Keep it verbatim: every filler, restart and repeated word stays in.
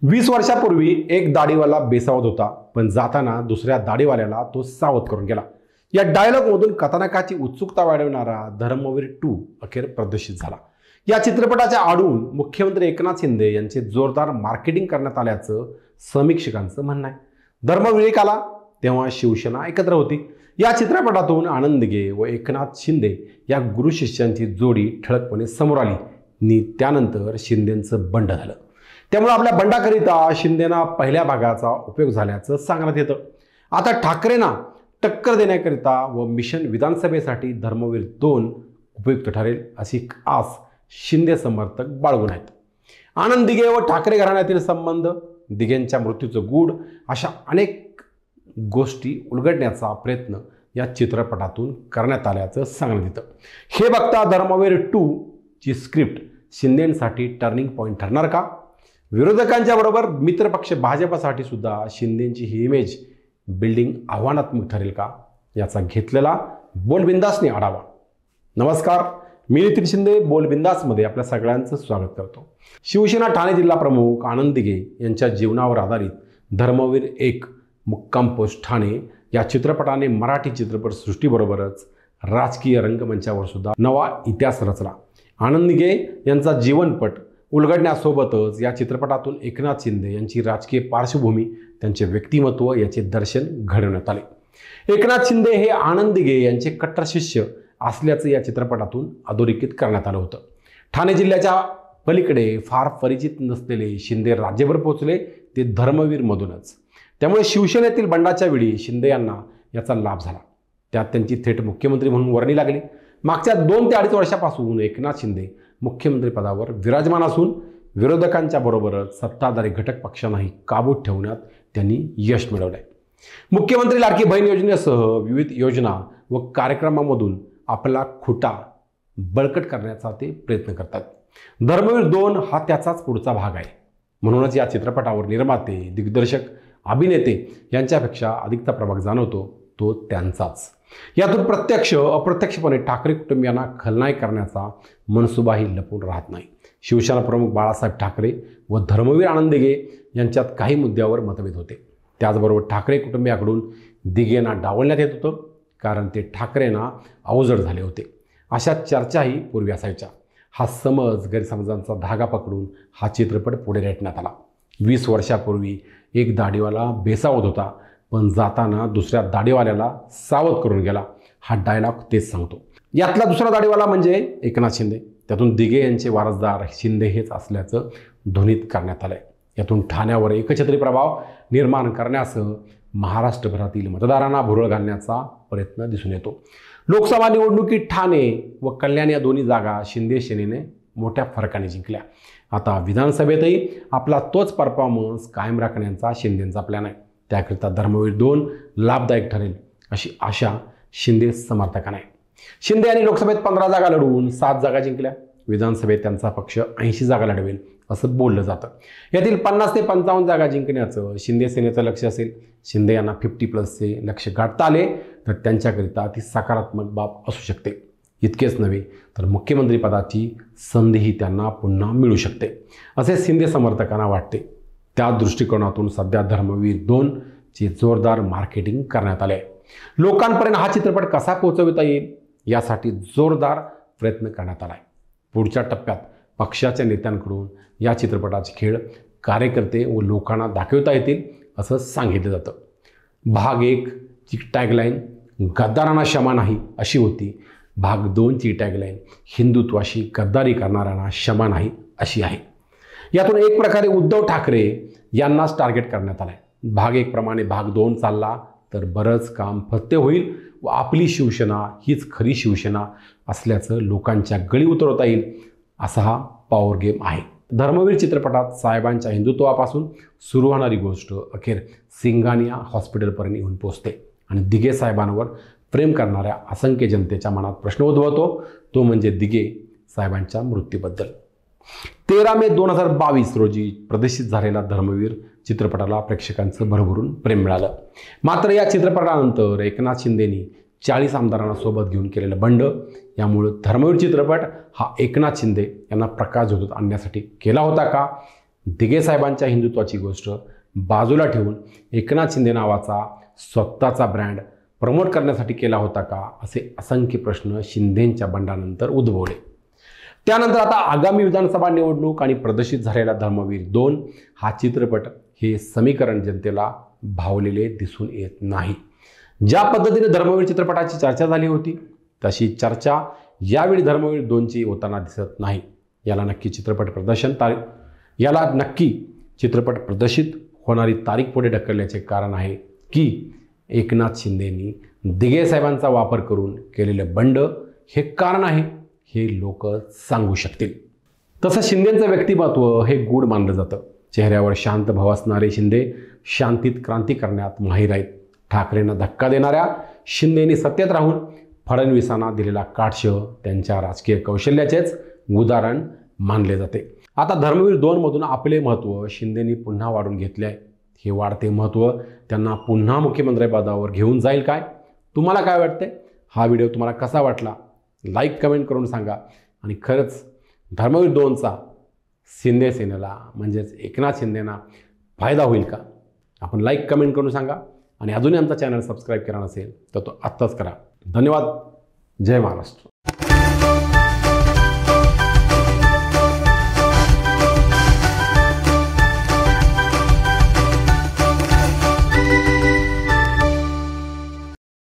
वीस वर्षापूर्वी एक दाढीवाला बेसावत होता, पण जाताना दुसऱ्या दाढीवाल्याला तो सावध करून गेला. या डायलॉगमधून कथानकाची उत्सुकता वाढवणारा धर्मवीर टू अखेर प्रदर्शित झाला. या चित्रपटाच्या आडून मुख्यमंत्री एकनाथ शिंदे यांचे जोरदार मार्केटिंग करण्यात आल्याचं समीक्षकांचं म्हणणं आहे. धर्मवीर एक आला तेव्हा शिवसेना एकत्र होती. या चित्रपटातून आनंद दिघे व एकनाथ शिंदे या गुरु शिष्यांची जोडी ठळकपणे समोर आली आणि त्यानंतर शिंदेंचं बंड झालं. त्यामुळे आपल्या बंडाकरिता शिंदेना पहिल्या भागाचा उपयोग झाल्याचं सांगण्यात येतं. आता ठाकरेंना टक्कर देण्याकरिता व मिशन विधानसभेसाठी धर्मवीर दोन उपयुक्त ठरेल अशी आस शिंदे समर्थक बाळगून आहेत. आनंद दिघे व ठाकरे घराण्यातील संबंध, दिघेंच्या मृत्यूचं गूढ अशा अनेक गोष्टी उलगडण्याचा प्रयत्न या चित्रपटातून करण्यात आल्याचं सांगण्यात येतं. हे बघता धर्मवीर टू ची स्क्रिप्ट शिंदेंसाठी टर्निंग पॉईंट ठरणार का? विरोधकांच्या बरोबर मित्रपक्ष भाजपसाठी सुद्धा शिंदेंची ही इमेज बिल्डिंग आव्हानात्मक ठरेल का? याचा घेतलेला बोलबिंदासने आढावा. नमस्कार, मी नितीन शिंदे बोलबिंदासमध्ये आपल्या सगळ्यांचं स्वागत करतो. शिवसेना ठाणे जिल्हा प्रमुख आनंद दिघे यांच्या जीवनावर आधारित धर्मवीर एक मुक्काम पोस्ट ठाणे या चित्रपटाने मराठी चित्रपट सृष्टीबरोबरच राजकीय रंगमंचावर सुद्धा नवा इतिहास रचला. आनंद दिघे यांचा जीवनपट उलगडण्यासोबतच या चित्रपटातून एकनाथ शिंदे यांची राजकीय पार्श्वभूमी, त्यांचे व्यक्तिमत्व याचे दर्शन घडवण्यात आले. एकनाथ शिंदे हे आनंद दिघे यांचे कट्टर शिष्य असल्याचं या चित्रपटातून अधोरेखित करण्यात आलं होतं. ठाणे जिल्ह्याच्या पलीकडे फार परिचित नसलेले शिंदे राज्यभर पोहोचले ते धर्मवीरमधूनच. त्यामुळे शिवसेनेतील बंडाच्या वेळी शिंदे यांना याचा लाभ झाला. त्यात त्यांची थेट मुख्यमंत्री म्हणून वर्णी लागली. मागच्या दोन ते अडीच वर्षापासून एकनाथ शिंदे मुख्यमंत्री पदावर विराजमान असून विरोधकांच्या बरोबरच सत्ताधारी घटक पक्षांनाही काबूत ठेवण्यात त्यांनी यश मिळवलंय. मुख्यमंत्री लाडकी बहीण योजनेसह विविध योजना व कार्यक्रमांमधून आपला खुटा बळकट करण्याचा ते प्रयत्न करतात. धर्मवीर दोन हा त्याचाच पुढचा भाग आहे. म्हणूनच या चित्रपटावर निर्माते, दिग्दर्शक, अभिनेते यांच्यापेक्षा अधिकचा प्रभाग जाणवतो तो त्यांचाच. यातून प्रत्यक्ष अप्रत्यक्षपणे ठाकरे कुटुंबियांना खलनायक करण्याचा मनसुबाही लपून राहत नाही. शिवसेना प्रमुख बाळासाहेब ठाकरे व धर्मवीर आनंद दिघे यांच्यात काही मुद्द्यावर मतभेद होते. त्याचबरोबर ठाकरे कुटुंबियाकडून दिघेंना डावलण्यात येत होतं, कारण ते ठाकरेंना अवजड झाले होते. अशा चर्चाही पूर्वी असायच्या. हा समज गैरसमजांचा धागा पकडून हा चित्रपट पुढे रेटण्यात आला. वीस वर्षापूर्वी एक दाढीवाला बेसावत होता, पण जाताना दुसऱ्या दाढीवाल्याला सावध करून गेला. हा डायलॉग तेच सांगतो. यातला दुसरा दाढीवाला म्हणजे एकनाथ शिंदे. त्यातून दिघे यांचे वारसदार शिंदे हेच असल्याचं ध्वनित करण्यात आलंय. यातून ठाण्यावर एकछत्री प्रभाव निर्माण करण्यासह महाराष्ट्रभरातील मतदारांना भुरळ घालण्याचा प्रयत्न दिसून येतो. लोकसभा निवडणुकीत ठाणे व कल्याण या दोन्ही जागा शिंदे सेनेने मोठ्या फरकाने जिंकल्या. आता विधानसभेतही आपला तोच परफॉर्मन्स कायम राखण्याचा शिंदेंचा प्लॅन आहे. त्याकरिता धर्मवीर दोन लाभदायक ठरेल अशी आशा शिंदे समर्थकांना आहे. शिंदे यांनी लोकसभेत पंधरा जागा लढवून सात जागा जिंकल्या. विधानसभेत त्यांचा पक्ष ऐंशी जागा लढवेल असं बोललं जातं. यातील पन्नास ते पंचावन्न जागा जिंकण्याचं शिंदे सेनेचं लक्ष असेल. शिंदे यांना फिफ्टी प्लसचे लक्ष गाठता आले तर त्यांच्याकरिता ती सकारात्मक बाब असू शकते. इतकेच नव्हे तर मुख्यमंत्री पदाची संधीही त्यांना पुन्हा मिळू शकते असे शिंदे समर्थकांना वाटते. त्या दृष्टिकोनातून सध्या धर्मवीर दोन चे जोरदार मार्केटिंग करण्यात आले. लोकांपर्यंत हा चित्रपट कसा पोहोचविता येईल यासाठी जोरदार प्रयत्न करण्यात आला आहे. पुढच्या टप्प्यात पक्षाच्या नेत्यांकडून या चित्रपटाचे खेळ कार्यकर्ते व लोकांना दाखवता येतील असं सांगितलं जातं. भाग एक ची टॅगलाईन गद्दारांना क्षमा नाही अशी होती. भाग दोन ची टॅगलाईन हिंदुत्वाशी गद्दारी करणाऱ्यांना क्षमा नाही अशी आहे. यातून एक प्रकारे उद्धव ठाकरे यांनाच टार्गेट करण्यात आलं आहे. भाग एक प्रमाणे भाग दोन चालला तर बरंच काम फत्ते होईल व आपली शिवसेना हीच खरी शिवसेना असल्याचं लोकांच्या गळी उतरवता येईल असा हा पॉवर गेम आहे. धर्मवीर चित्रपटात साहेबांच्या हिंदुत्वापासून सुरू होणारी गोष्ट अखेर सिंगानिया हॉस्पिटलपर्यंत येऊन पोचते आणि दिघे साहेबांवर प्रेम करणाऱ्या असंख्य जनतेच्या मनात प्रश्न उद्भवतो, तो म्हणजे दिघे साहेबांच्या मृत्यूबद्दल. तेरा मे दोन हजार बावीस रोजी प्रदर्शित झालेला धर्मवीर चित्रपटाला प्रेक्षकांचं भरभरून प्रेम मिळालं. मात्र या चित्रपटानंतर एकनाथ शिंदेनी चाळीस आमदारांना सोबत घेऊन केलेलं बंड, यामुळे धर्मवीर चित्रपट हा एकनाथ शिंदे यांना प्रकाशझोतात आणण्यासाठी केला होता का, दिघे साहेबांच्या हिंदुत्वाची गोष्ट बाजूला ठेवून एकनाथ शिंदे नावाचा स्वतःचा ब्रँड प्रमोट करण्यासाठी केला होता का, असे असंख्य प्रश्न शिंदेंच्या बंडानंतर उद्भवले. त्यानंतर आता आगामी विधानसभा निवडणूक आणि प्रदर्शित झालेला धर्मवीर दोन हा चित्रपट हे समीकरण जनतेला भावलेले दिसून येत नाही. ज्या पद्धतीने धर्मवीर चित्रपटाची चर्चा झाली होती तशी चर्चा यावेळी धर्मवीर दोनची होताना दिसत नाही. याला नक्की चित्रपट प्रदर्शन तारीख याला नक्की चित्रपट प्रदर्शित होणारी तारीख पुढे ढकलण्याचे कारण आहे की एकनाथ शिंदेंनी दिघे साहेबांचा वापर करून केलेले बंड हे कारण आहे, हे लोक सांगू शकतील. तसं शिंदेंचं व्यक्तिमत्व हे गूढ मानलं जातं. चेहऱ्यावर शांत भाव असणारे शिंदे शांतीत क्रांती करण्यात माहीर आहेत. ठाकरेंना धक्का देणाऱ्या शिंदेंनी सत्तेत राहून फडणवीसांना दिलेला काटशह त्यांच्या राजकीय कौशल्याचेच उदाहरण मानले जाते. आता धर्मवीर दोन मधून आपले महत्त्व शिंदेंनी पुन्हा वाढून घेतले आहे. हे वाढते महत्त्व त्यांना पुन्हा मुख्यमंत्रीपदावर घेऊन जाईल काय? तुम्हाला काय वाटते? हा व्हिडिओ तुम्हाला कसा वाटला? लाईक कमेंट करून सांगा. आणि खरंच धर्मवीर दोनचा शिंदे सेनेला म्हणजेच एकनाथ शिंदेंना फायदा होईल का? आपण लाईक कमेंट करून सांगा. आणि अजूनही आमचा चॅनल सबस्क्राईब केला नसेल तर तो आत्ताच करा. धन्यवाद. जय महाराष्ट्र.